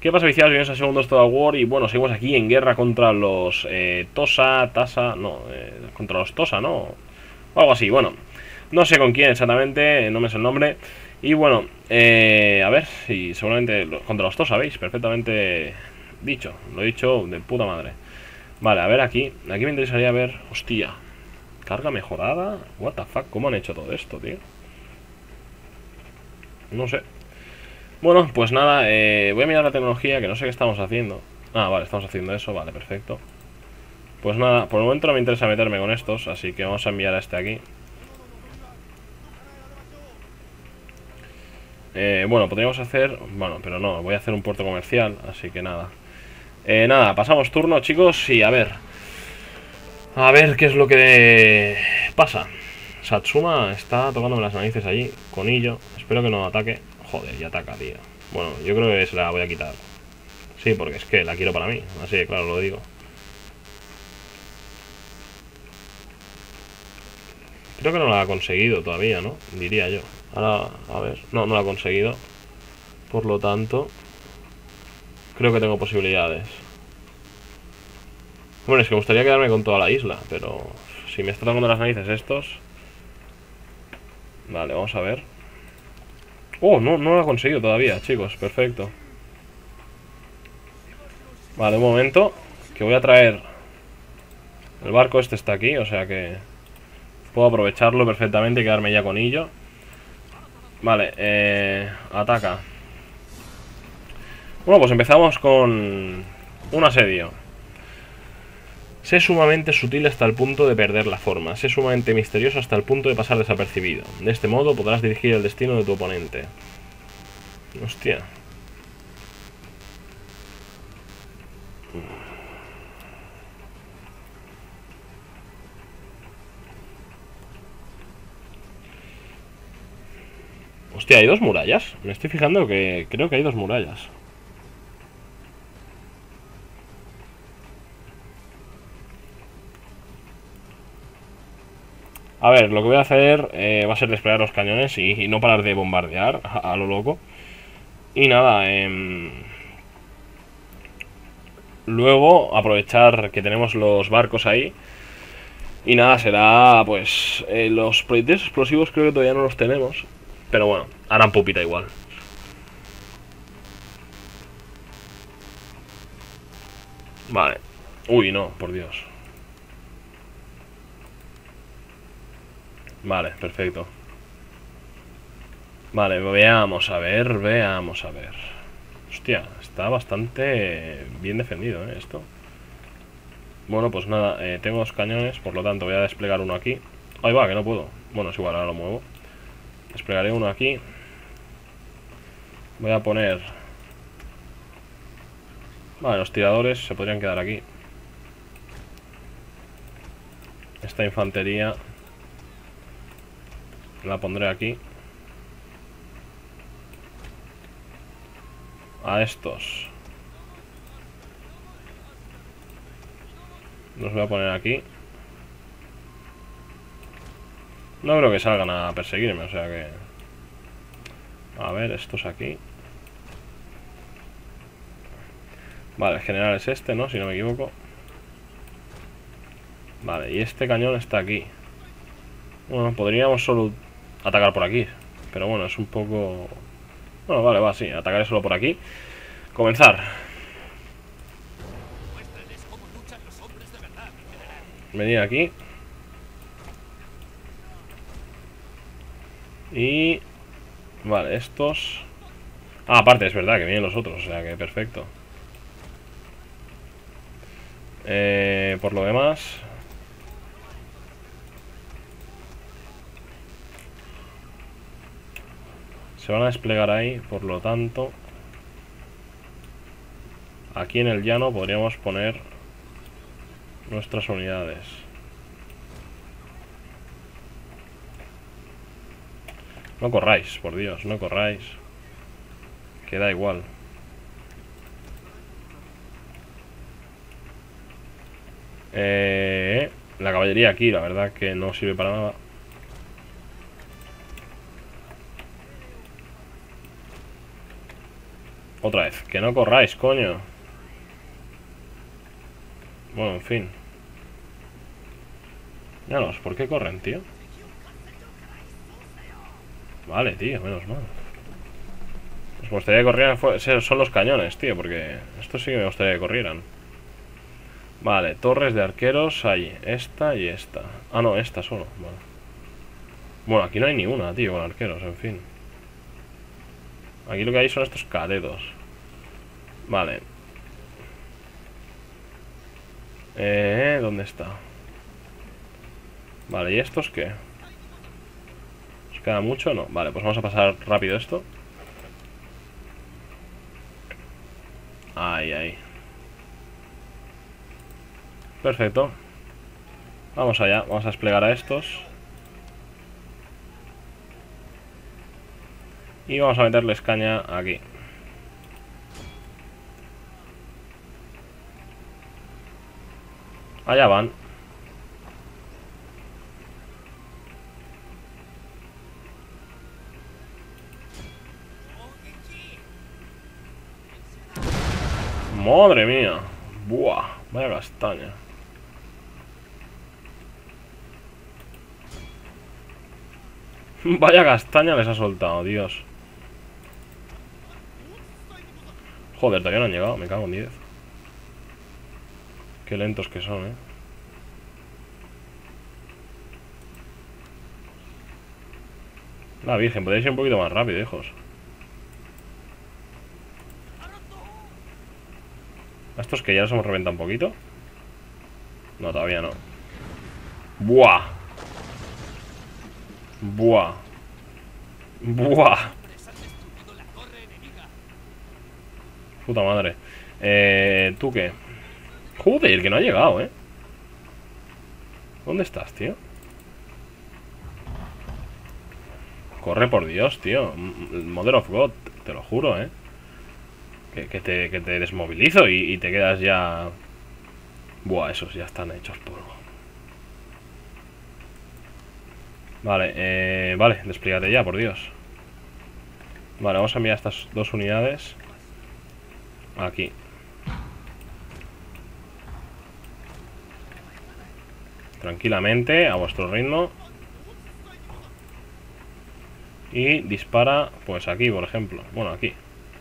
¿Qué pasa, viciados? Bienvenidos a Segundos Total War. Y bueno, seguimos aquí en guerra contra los Tasa, no, contra los Tosa, ¿no? O algo así, bueno. No sé con quién exactamente, no me sé el nombre. Y bueno, a ver, si seguramente contra los Tosa, ¿veis? Perfectamente dicho, lo he dicho de puta madre. Vale, a ver aquí me interesaría ver, hostia, carga mejorada. What the fuck, ¿cómo han hecho todo esto, tío? No sé. Bueno, pues nada, voy a mirar la tecnología, que no sé qué estamos haciendo. Ah, vale, estamos haciendo eso, vale, perfecto. Pues nada, por el momento no me interesa meterme con estos, así que vamos a enviar a este aquí. Bueno, podríamos hacer... Bueno, pero no, voy a hacer un puerto comercial, así que nada. Nada, pasamos turno, chicos, y a ver. A ver qué es lo que pasa. Satsuma está tocándome las narices allí, con Illo. Espero que no ataque. Joder, ya ataca, tío. Bueno, yo creo que se la voy a quitar. Sí, porque es que la quiero para mí, así que claro, lo digo. Creo que no la ha conseguido todavía, ¿no? Diría yo. Ahora, a ver. No, no la ha conseguido. Por lo tanto, creo que tengo posibilidades. Bueno, es que me gustaría quedarme con toda la isla, pero si me está tocando las narices estos... Vale, vamos a ver. Oh, no, no lo ha conseguido todavía, chicos, perfecto. Vale, un momento, que voy a traer... El barco este está aquí, o sea que... Puedo aprovecharlo perfectamente y quedarme ya con ello. Vale, ataca. Bueno, pues empezamos con un asedio. Sé sumamente sutil hasta el punto de perder la forma. Sé sumamente misterioso hasta el punto de pasar desapercibido. De este modo podrás dirigir el destino de tu oponente. Hostia. Hostia, ¿hay dos murallas? Me estoy fijando que creo que hay dos murallas. A ver, lo que voy a hacer va a ser desplegar los cañones y no parar de bombardear a lo loco. Y nada, luego aprovechar que tenemos los barcos ahí. Y nada, será pues los proyectiles explosivos creo que todavía no los tenemos. Pero bueno, harán pupita igual. Vale. Uy, no, por Dios. Vale, perfecto. Vale, veamos a ver, veamos a ver. Hostia, está bastante bien defendido, esto. Bueno, pues nada, tengo dos cañones, por lo tanto voy a desplegar uno aquí. Ahí va, que no puedo. Bueno, es igual, ahora lo muevo. Desplegaré uno aquí. Voy a poner... Vale, los tiradores se podrían quedar aquí. Esta infantería la pondré aquí. A estos los voy a poner aquí. No creo que salgan a perseguirme, o sea que... A ver, estos aquí. Vale, el general es este, ¿no? Si no me equivoco. Vale, y este cañón está aquí. Bueno, podríamos solo atacar por aquí. Pero bueno, es un poco... Bueno, vale, va, sí, atacaré solo por aquí. Comenzar. Venir aquí. Y... Vale, estos... Ah, aparte, es verdad que vienen los otros, o sea que perfecto. Por lo demás... Se van a desplegar ahí, por lo tanto... Aquí en el llano podríamos poner nuestras unidades. No corráis, por Dios, no corráis. Que da igual. La caballería aquí, la verdad que no sirve para nada. Otra vez, que no corráis, coño. Bueno, en fin. Ya no, ¿por qué corren, tío? Vale, tío, menos mal. Pues me gustaría que corrieran, son los cañones, tío, porque esto sí que me gustaría que corrieran. Vale, torres de arqueros hay esta y esta. Ah, no, esta solo, vale. Bueno, aquí no hay ni una, tío, con arqueros, en fin. Aquí lo que hay son estos cadedos. Vale. ¿Dónde está? Vale, ¿y estos qué? ¿Os queda mucho? No. Vale, pues vamos a pasar rápido esto. Ahí, ahí. Perfecto. Vamos allá, vamos a desplegar a estos. Y vamos a meterles caña aquí. Allá van. Madre mía. Buah, vaya castaña. Vaya castaña les ha soltado, Dios. Joder, todavía no han llegado, me cago en 10. Qué lentos que son, La virgen, podéis ir un poquito más rápido, hijos. ¿A estos que ya los hemos reventado un poquito? No, todavía no. Buah. Buah. Buah. Puta madre. ¿Tú qué? Joder, que no ha llegado, ¿Dónde estás, tío? Corre, por Dios, tío. Mother of God, te lo juro, que te desmovilizo y te quedas ya... Buah, esos ya están hechos polvo. Vale, vale, desplígate ya, por Dios. Vale, vamos a enviar estas dos unidades aquí. Tranquilamente, a vuestro ritmo. Y dispara, pues aquí, por ejemplo. Bueno, aquí.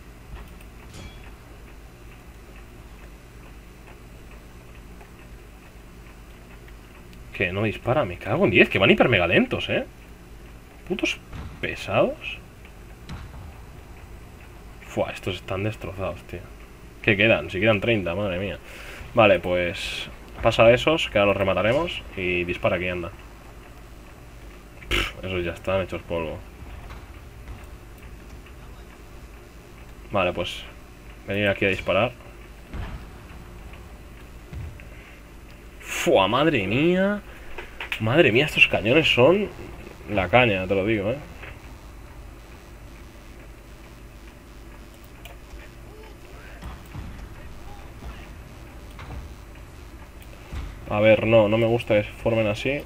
Que no dispara, me cago en 10. Que van hiper mega lentos, Putos pesados. Fua, estos están destrozados, tío. ¿Qué quedan? Si quedan 30, madre mía. Vale, pues pasa a esos, que ahora los remataremos. Y dispara aquí, anda. Esos ya están hechos polvo. Vale, pues venir aquí a disparar. Fua, madre mía. Madre mía, estos cañones son la caña, te lo digo, A ver, no me gusta que se formen así.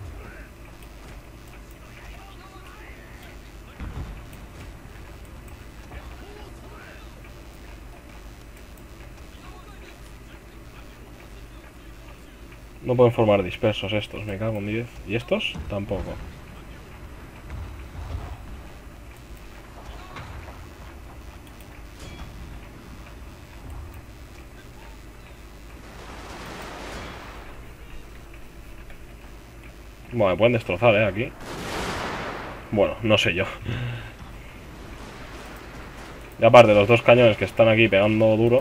No pueden formar dispersos estos, me cago en 10. ¿Y estos? Tampoco. Bueno, me pueden destrozar, aquí. Bueno, no sé yo. Y aparte, los dos cañones que están aquí pegando duro.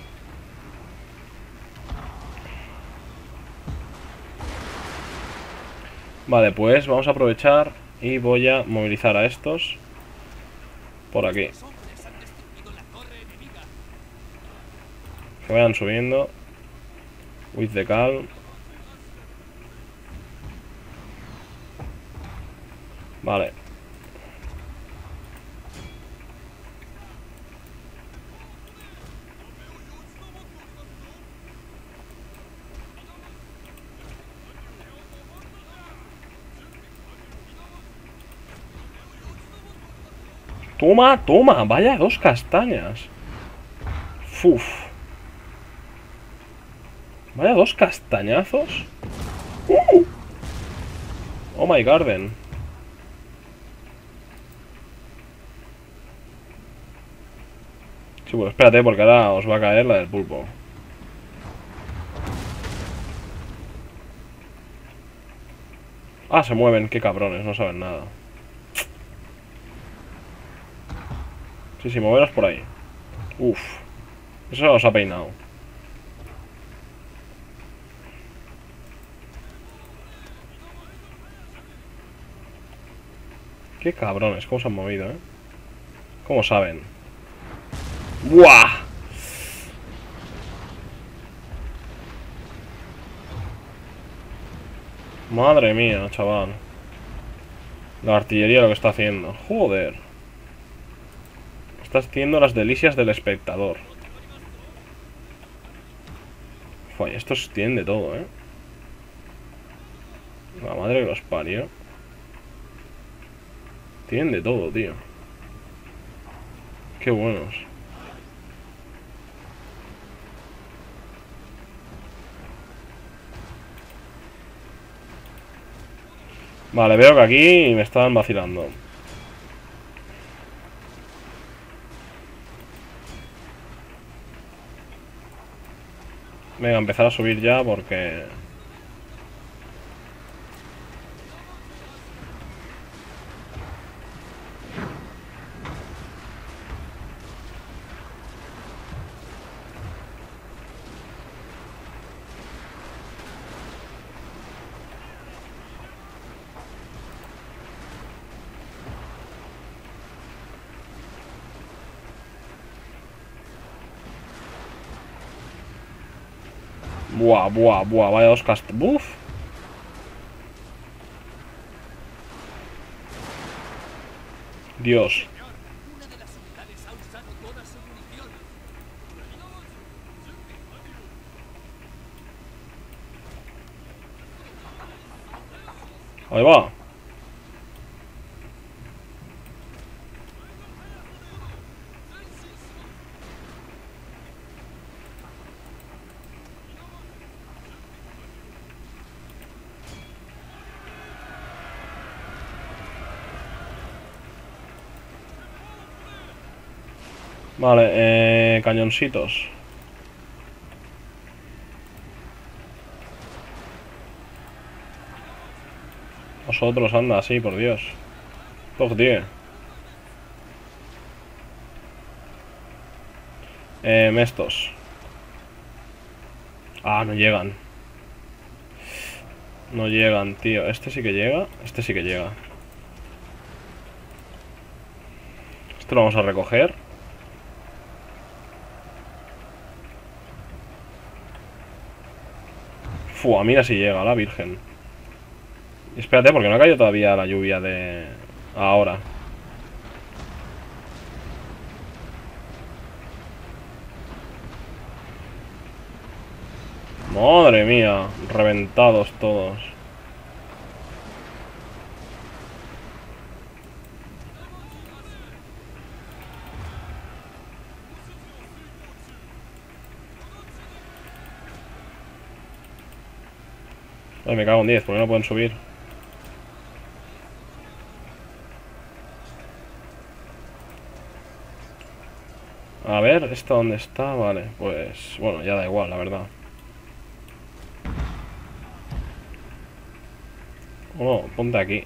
Vale, pues vamos a aprovechar y voy a movilizar a estos por aquí. Que vayan subiendo. With the calm. Vale. Toma, toma, vaya dos castañas. Uf. Vaya dos castañazos. Oh my garden. Sí, pues espérate, porque ahora os va a caer la del pulpo. Ah, se mueven, qué cabrones, no saben nada. Sí, sí, moveros por ahí. Uf. Eso os ha peinado. Qué cabrones, cómo se han movido, ¿eh? ¿Cómo saben? ¡Buah! Madre mía, chaval. La artillería lo que está haciendo. Joder. Está haciendo las delicias del espectador. Fua, estos tienen de todo, ¿eh? La madre que los parió. Tienen de todo, tío. Qué buenos. Vale, veo que aquí me estaban vacilando. Venga, empezar a subir ya porque... Buah, buah, buah, vaya dos ¡buf! Dios. Ahí va. Vale, cañoncitos. Vosotros, anda, sí, por Dios. Toc, tío. Estos. Ah, no llegan. No llegan, tío. Este sí que llega. Este sí que llega. Esto lo vamos a recoger. Fua, mira si llega la virgen. Espérate, porque no ha caído todavía la lluvia de... ahora. Madre mía, reventados todos. Ay, me cago en 10, porque no pueden subir. A ver, ¿esto dónde está? Vale, pues... bueno, ya da igual, la verdad. Oh, ponte aquí.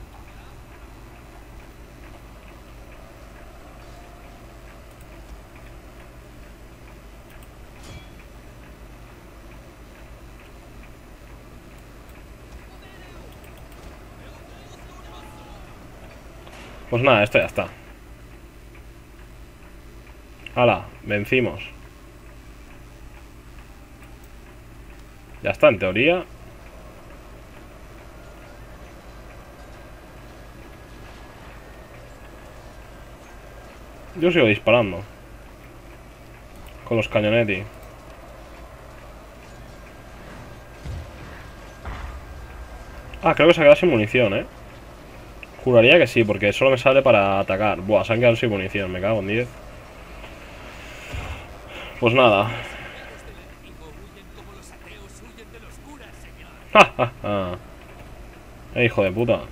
Pues nada, esto ya está. ¡Hala! Vencimos. Ya está, en teoría. Yo sigo disparando con los cañonetti. Ah, creo que se ha quedado sin munición, ¿eh? Juraría que sí, porque solo me sale para atacar. Buah, se han quedado sin munición, me cago en 10. Pues nada. ¡Ja, ja, ja! Hijo de puta.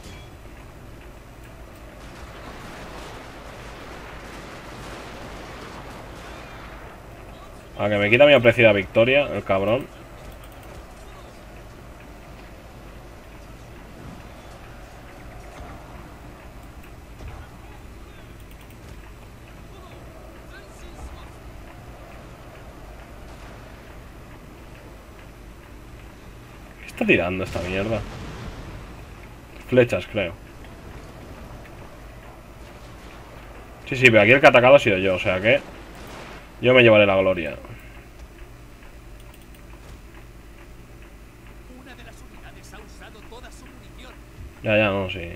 A que me quita mi apreciada victoria, el cabrón. ¿Qué está tirando esta mierda? Flechas, creo. Sí, sí, pero aquí el que ha atacado ha sido yo, o sea que yo me llevaré la gloria. Ya, ya, no, sí.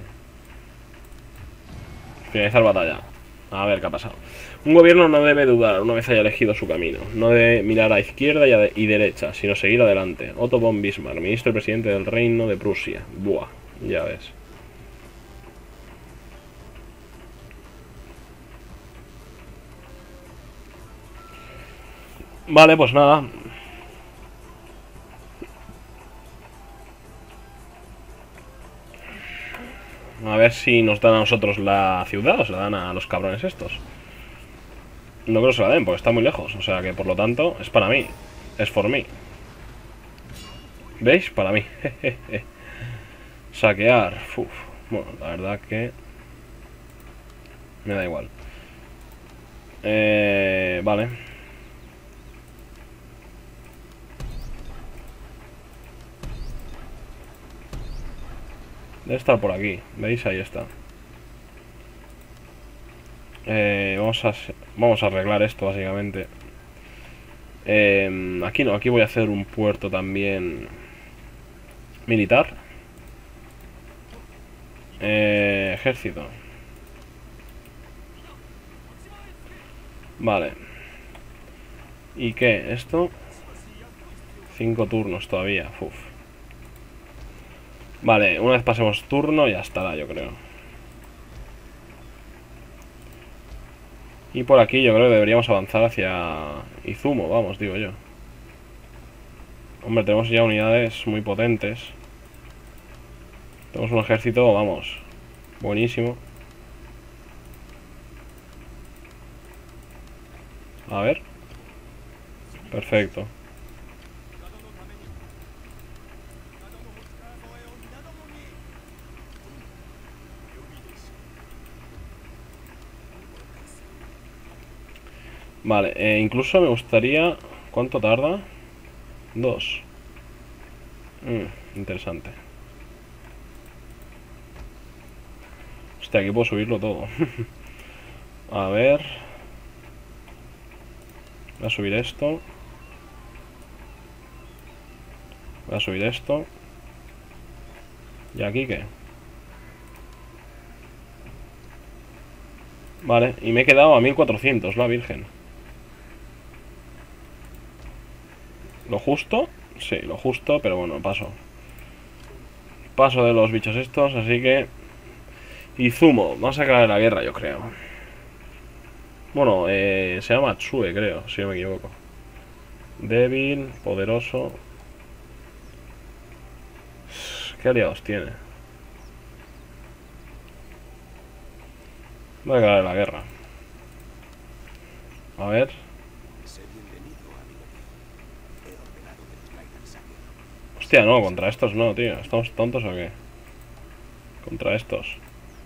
Finalizar batalla. A ver qué ha pasado. Un gobierno no debe dudar una vez haya elegido su camino. No debe mirar a izquierda y derecha, sino seguir adelante. Otto von Bismarck, ministro y presidente del Reino de Prusia. Buah, ya ves. Vale, pues nada. A ver si nos dan a nosotros la ciudad o se la dan a los cabrones estos. No creo que se la den porque está muy lejos. O sea que por lo tanto es para mí. Es for mí. ¿Veis? Para mí. Saquear. Uf. Bueno, la verdad que me da igual. Vale. Debe estar por aquí. ¿Veis? Ahí está. Vamos a arreglar esto básicamente. Aquí no, aquí voy a hacer un puerto también militar. Ejército. Vale. ¿Y qué? Esto 5 turnos todavía. Uf. Vale, una vez pasemos turno ya estará, yo creo. Y por aquí yo creo que deberíamos avanzar hacia Izumo, vamos, digo yo. Hombre, tenemos ya unidades muy potentes. Tenemos un ejército, vamos, buenísimo. A ver. Perfecto. Vale, incluso me gustaría... ¿Cuánto tarda? 2. Interesante. Hostia, aquí puedo subirlo todo. A ver. Voy a subir esto. Voy a subir esto. ¿Y aquí qué? Vale, y me he quedado a 1400, la virgen. ¿Lo justo? Sí, lo justo, pero bueno, paso. Paso de los bichos estos, así que... Izumo, vamos a acabar la guerra, yo creo. Bueno, se llama Tsue, creo, si no me equivoco. Débil, poderoso. ¿Qué aliados tiene? Voy a acabar la guerra. A ver. Hostia, no, contra estos no, tío. ¿Estamos tontos o qué? Contra estos.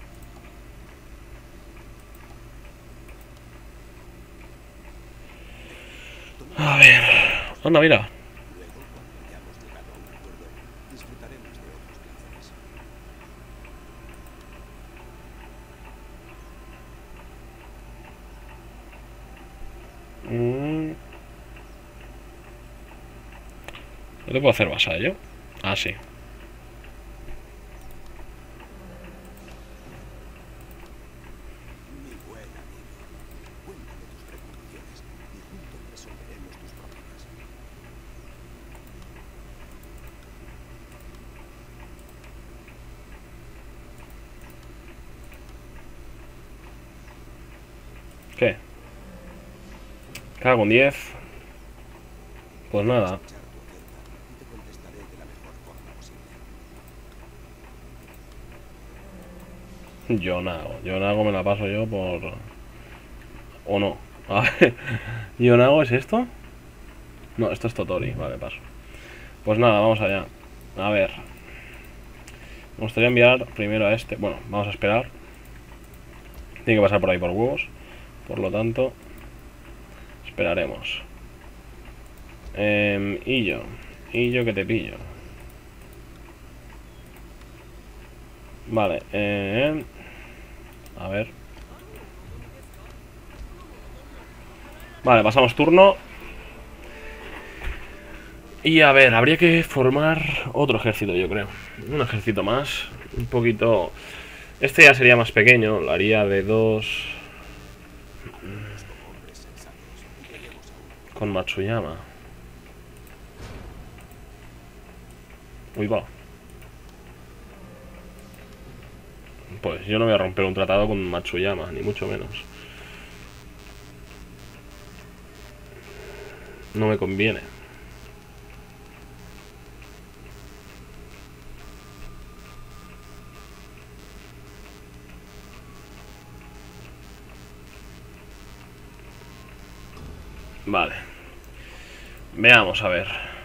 A ver. Anda, mira. ¿No te puedo hacer vasallo? Ah, sí. ¿Qué? Cago en 10. Pues nada. Yonago me la paso yo por... ¿O no? A ver, ¿Yonago es esto? No, esto es Totori, vale, paso. Pues nada, vamos allá. A ver. Me gustaría enviar primero a este. Bueno, vamos a esperar. Tiene que pasar por ahí por huevos. Por lo tanto, esperaremos. Y yo que te pillo. Vale, a ver. Vale, pasamos turno. Y a ver, habría que formar otro ejército, yo creo. Un ejército más. Un poquito... Este ya sería más pequeño. Lo haría de 2. Con Matsuyama. Uy, va. Pues yo no voy a romper un tratado con Matsuyama, ni mucho menos. No me conviene. Vale. Veamos, a ver.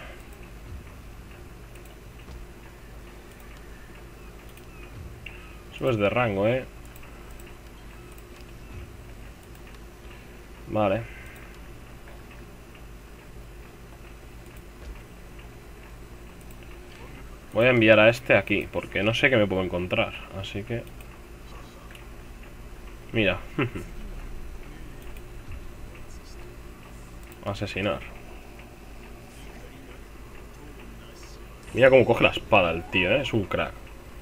Eso es de rango, Vale. Voy a enviar a este aquí, porque no sé qué me puedo encontrar. Así que... Mira. Asesinar. Mira cómo coge la espada el tío, es un crack.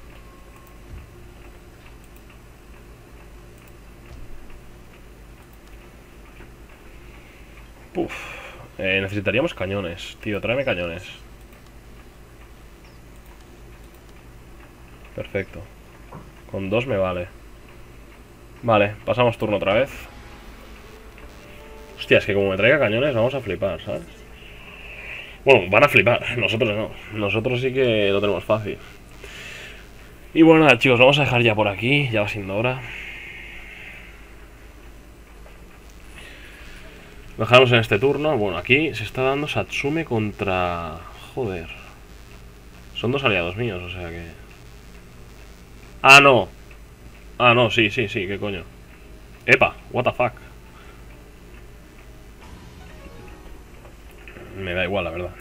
Puf. Necesitaríamos cañones, tío, tráeme cañones. Perfecto. Con 2 me vale. Vale, pasamos turno otra vez. Hostia, es que como me traiga cañones vamos a flipar, ¿sabes? Bueno, van a flipar, nosotros no. Nosotros sí que lo tenemos fácil. Y bueno, nada, chicos, vamos a dejar ya por aquí. Ya va siendo hora. Lo dejamos en este turno. Bueno, aquí se está dando Satsume contra... Joder. Son 2 aliados míos, o sea que... Ah, no. Ah, no, sí, qué coño. Epa, what the fuck. Me da igual, la verdad.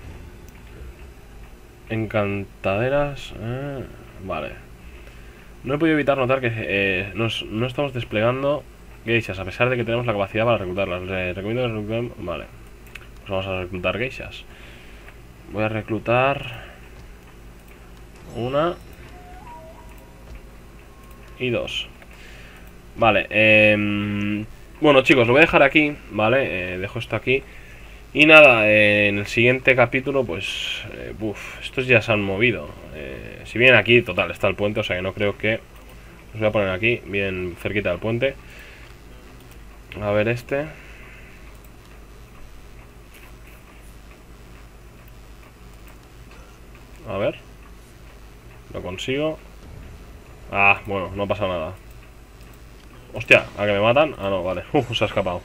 Encantaderas. Vale. No he podido evitar notar que no estamos desplegando geishas, a pesar de que tenemos la capacidad para reclutarlas. Recomiendo que recluten... Vale. Pues vamos a reclutar geishas. Voy a reclutar... 1 y 2. Vale. Bueno, chicos, lo voy a dejar aquí, ¿vale? Dejo esto aquí. Y nada, en el siguiente capítulo, pues... estos ya se han movido. Si bien aquí, total, está el puente, o sea que no creo que... Os voy a poner aquí, bien cerquita del puente. A ver este. A ver. Lo consigo. Ah, bueno, no pasa nada. Hostia, ¿a que me matan? Ah, no, vale. Se ha escapado.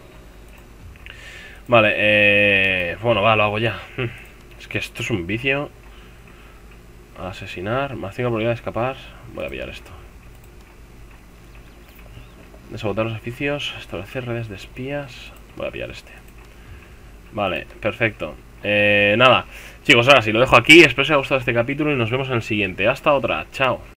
Vale, bueno, va, lo hago ya. Es que esto es un vicio. Asesinar, más 5 probabilidad de escapar. Voy a pillar esto. Desabotar los edificios, establecer redes de espías. Voy a pillar este. Vale, perfecto. Nada, chicos, ahora sí, lo dejo aquí. Espero que os haya gustado este capítulo y nos vemos en el siguiente. Hasta otra, chao.